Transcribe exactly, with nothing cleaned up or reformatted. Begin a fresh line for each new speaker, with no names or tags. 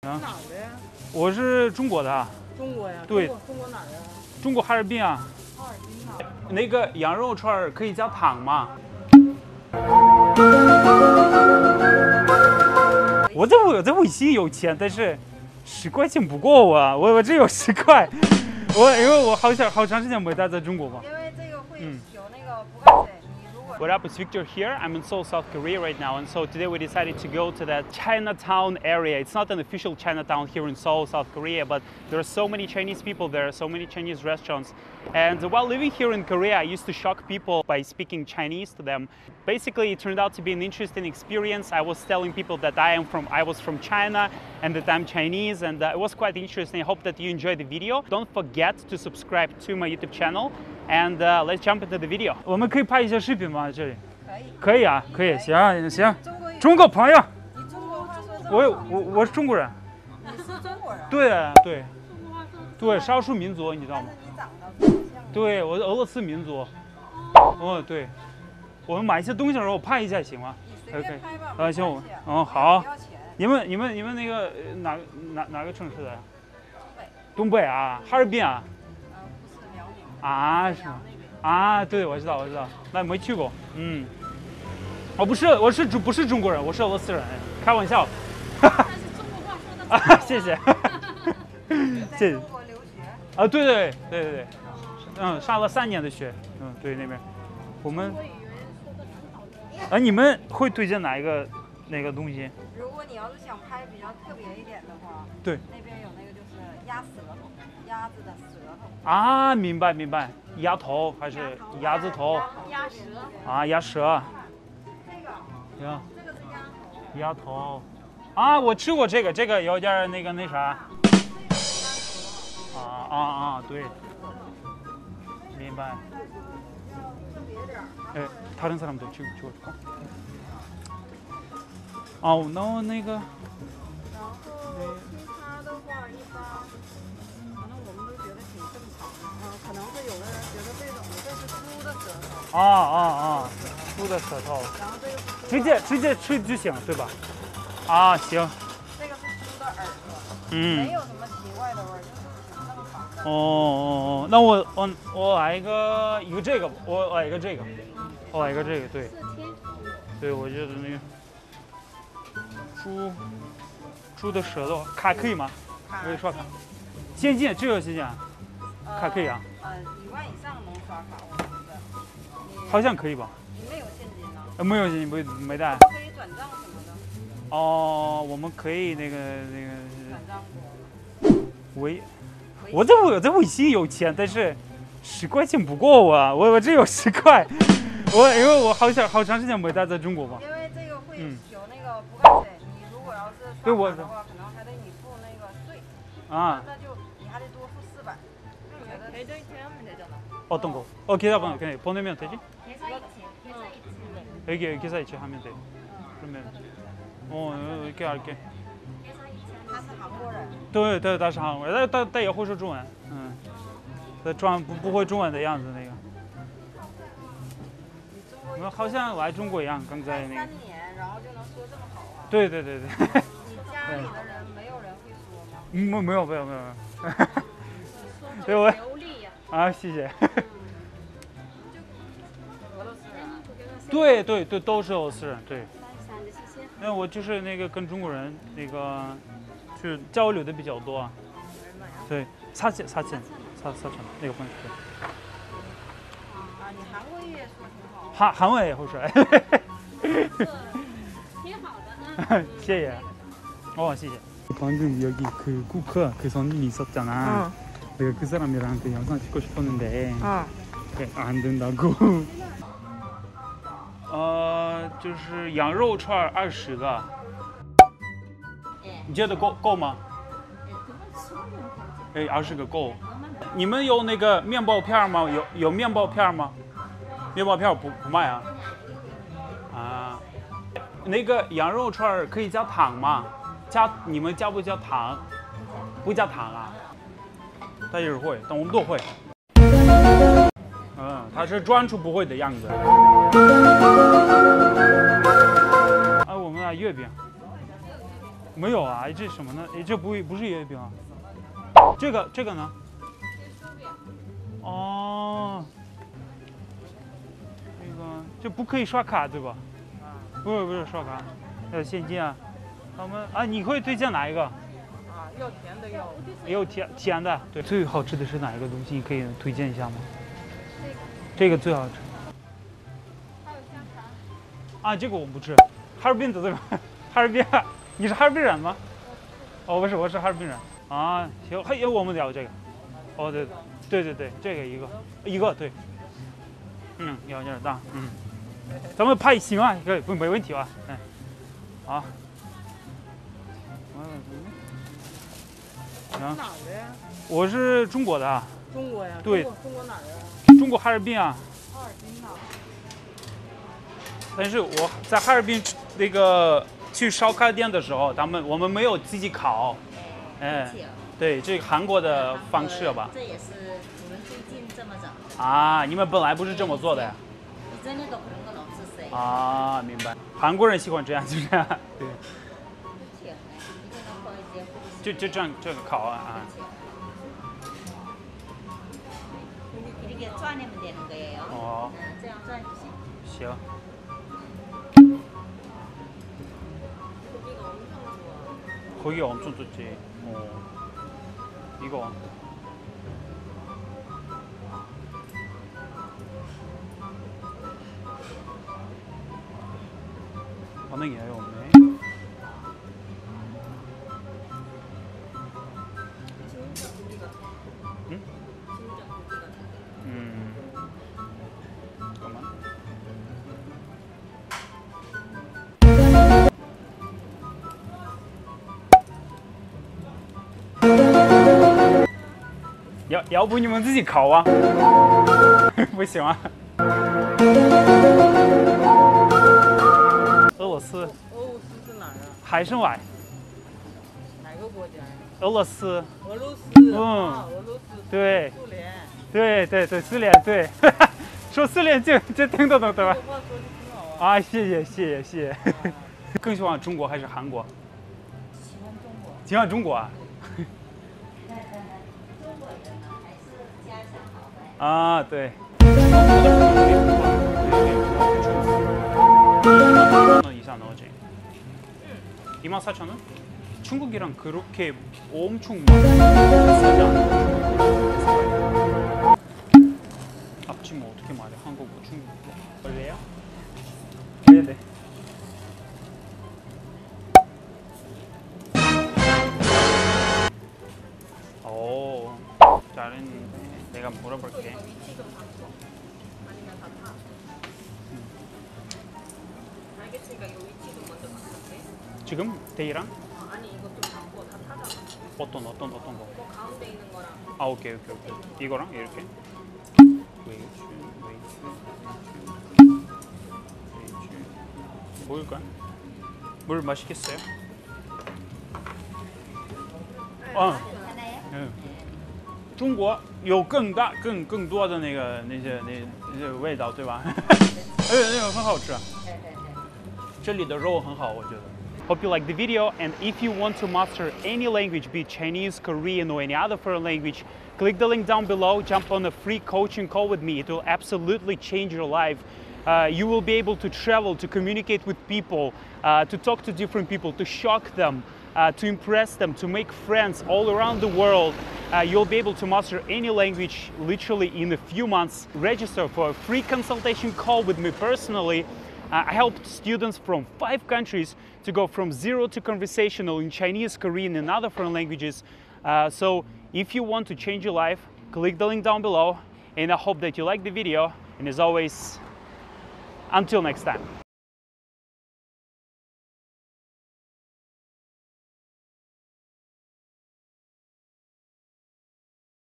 啊，
哪儿的呀？
我是中国的。
中国呀？
对，
中国哪儿啊？
中国哈尔滨啊。
哈尔滨哪？
那个羊肉串可以加糖吗？我在我在微信有钱，但是十块钱不够啊！我我这有十块，我因为我好想好长时间没待在中国嘛。
因为这个会
嗯。
有那个不干水，你如果。
What up, it's Victor here. I'm in Seoul, South Korea right now, and so today we decided to go to that Chinatown area. It's not an official Chinatown here in Seoul, South Korea, but there are so many Chinese people there, so many Chinese restaurants. And while living here in Korea, I used to shock people by speaking Chinese to them. Basically, it turned out to be an interesting experience. I was telling people that I am from, I was from China, and that I'm Chinese, and uh, it was quite interesting. I hope that you enjoyed the video. Don't forget to subscribe to my YouTube channel. And uh, let's jump into the video. 我们可以拍一些视频吗？这里
可以。
可以啊，可以，行行。中国朋友。
你中国话说这么
我我我是中国人。
你是中国人？
对对。对，少数民族，你知道吗？
你长得不像。
对，我是俄罗斯民族。哦，对。我们买一些东西的时候，我拍一下行吗？
你随便拍吧。
啊，行，我嗯好。
不要钱。
你们你们你们那个哪哪哪个城市的呀？
东北。
东北啊，哈尔滨啊。
呃，不是辽宁。
啊，是吗？啊，对，我知道，我知道，那没去过，嗯，我不是，我是中不是中国人，我是俄罗斯人，开玩笑。
但是中国话说的
啊，谢谢，谢谢。
中国留学。
啊，对对对对对，嗯，上了三年的学，嗯，对那边，我们。啊，你们会推荐哪一个哪个东西？
如果你要是想拍比较特别一点的话，
对，
那边有那个就是鸭舌头，鸭子的舌头。
啊，明白明白。鸭头还是鸭子头？
鸭舌
啊，鸭舌。
这个。
行。
这个是鸭头。
鸭头。啊，我吃过这个，这个有点那个那啥。啊啊啊，对。明白。哎，다른 사람도 찍 찍어줄까？哦，那那个。
然后其他的话，一般。可能我们都觉得挺正常的啊，可能会有的人觉得这种这是猪的舌头。
啊啊啊，猪的舌头。
然后这个是
直接直接吃就行，对吧？啊，行。
这个是猪的耳朵，
嗯，
没有什么奇怪的味儿，就是挺正常的。
哦哦哦，那我我我来一个一个这个，我来一个这个，我来一个这个，对。对，我觉得那个猪猪的舌头卡可以吗？可以刷卡。现金这个现金啊，卡可以啊。
呃，一万以上能刷卡，我觉得。
好像可以吧？
你没有现金呢？
呃，没有现金，没没带。
可以转账什么的。
哦，我们可以那个那个。
转账不？
微，我在我在微信有钱，但是十块钱不够啊！我我这有十块，我因为我好想好长时间没待在中国嘛。
因为这个会有那个不干税，你如果要是刷卡的话，可能还得你付那个税。啊。那就你还得多付四百。
어떤 거? 어 계좌번호 그냥 보내면 되지?
계좌 이체, 계좌 이체.
여기 계좌 이체 하면 돼. 그러면 어 이렇게 할게.
他是韩国人。
对对，他是韩国人，但但但也会说中文，嗯，他装不不会中文的样子那个。我们好像来中国一样，刚才那个。
三年，然后就能说这么好啊？
对对对对。
你家里的人没有人会说吗？
没没有没有没有。
对我。流利呀。
啊，谢谢。
俄罗斯人。
对对对，都是俄罗斯人，对。那我就是那个跟中国人那个，去交流的比较多啊。对，사천사천사사천那个朋友对。
啊，你韩国语也说挺好。
韩韩文也会说。
挺好的。
谢谢。哦，谢谢。방금 여기 그 쿠크 그 손님이 있었잖아. 내가 그 사람이랑 그 영상 찍고 싶었는데 안 된다고. 呃，就是羊肉串二十个，你觉得够够吗？哎，二十个够。你们有那个面包片吗？有有面包片吗？面包片不不卖啊。啊，那个羊肉串可以加糖吗？加你们加不加糖？不加糖啊？他也是会，但我们都会。嗯，他是装出不会的样子。啊，我们来月饼。 没有啊，这是什么呢？哎，这不不是月饼啊。这个这个呢？哦，那个这不可以刷卡对吧？不是不是刷卡，要现金啊。我们啊，你会推荐哪一个？
啊，要甜的要。
也有甜甜的，对。最好吃的是哪一个东西？你可以推荐一下吗？这个，这个最好吃。
还有香肠。
啊，这个我不吃。哈尔滨的对吧？哈尔滨，你是哈尔滨人吗？哦，不是，我是哈尔滨人。啊，行，还有我们聊这个。哦，对对对对，这个一个一个对。嗯，有点大，嗯。咱们拍行啊，可以，不没问题吧？嗯，好。
哪儿的呀？
我是中国的啊。
中国呀？
对。
中国哪儿啊？
中国哈尔滨啊。
哈尔滨呐。
但是我在哈尔滨那个去烧烤店的时候，他们我们没有自己烤。哎，对，这个韩国的方式吧。
这也是我们最近这么整的。
啊，你们本来不是这么做的呀？啊，明白。韩国人喜欢这样，就这样。对。就就这样这个烤啊啊。
이렇게 쪼아내면 되는 거예요.
어.
네, 这样转就行.
行. 고기가 엄청 좋지. 어. 이거. 반응이 아예 없네.
진짜 고기 같아.
응?
진짜 고기 같아.
음. 잠깐만.要要不你们自己烤啊？不行啊。俄罗斯。
俄罗斯是哪儿啊？
海参崴。
哪个国家呀？
俄罗斯。
俄罗斯。
嗯。
啊，俄罗斯。
对。
苏联。
对对对，苏联对。说苏联就就听得懂对吧？
这话说的挺好啊。
啊，谢谢谢谢谢谢。更喜欢中国还是韩国？
喜欢中国。
喜欢中国啊。
中国人呢，还是家乡好呗。
啊，对。이상 나오지. 이만 사천 원? 중국이랑 그렇게 엄청 비싸지 않아. 앞치마 어떻게 말해? 한국어, 중국어. 원래요? 네네. 오, 잘했는데 내가 물어볼게.
위치 좀 바꿔. 아니면 다 타. 알겠으니까 이거 위치 좀 먼저 바꿀게.
지금 데이랑?
어, 아니 이거 좀 바꿔. 다 타잖아.
어떤 어떤 어떤 거?
이거 가운데 있는 거랑.
아 오케이 오케이 오케이. 이거랑 이렇게. 웨이츠 웨이츠 웨이츠. 뭐일까? 물 마시겠어요? 아, 嗯，中国有更大、更更多的那个那些那那些味道，对吧？而且那个很好吃。这里的肉很好，我觉得。Hope you like the video, and if you want to master any language, be it Chinese, Korean, or any other foreign language, click the link down below, jump on a free coaching call with me. It will absolutely change your life. Uh, you will be able to travel, to communicate with people, uh, to talk to different people, to shock them, uh, to impress them, to make friends all around the world. Uh, you'll be able to master any language literally in a few months. Register for a free consultation call with me personally. Uh, I helped students from five countries to go from zero to conversational in Chinese, Korean, and other foreign languages. Uh, so if you want to change your life, click the link down below, and I hope that you like the video. And as always, until next time.